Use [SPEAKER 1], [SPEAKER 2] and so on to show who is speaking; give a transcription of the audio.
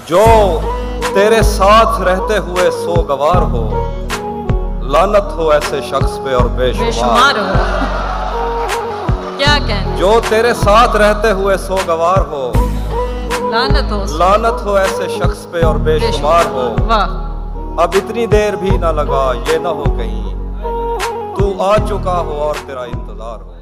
[SPEAKER 1] जो तेरे साथ रहते हुए सो गवार हो, लानत हो ऐसे शख्स पे और बेशुमार हो।
[SPEAKER 2] क्या कहना?
[SPEAKER 1] जो तेरे साथ रहते हुए सो गवार हो,
[SPEAKER 2] लानत
[SPEAKER 1] हो ऐसे शख्स पे और बेशुमार हो।
[SPEAKER 2] वाह।
[SPEAKER 1] अब इतनी देर भी ना लगा ये ना हो कहीं तू आ चुका हो और तेरा इंतजार हो।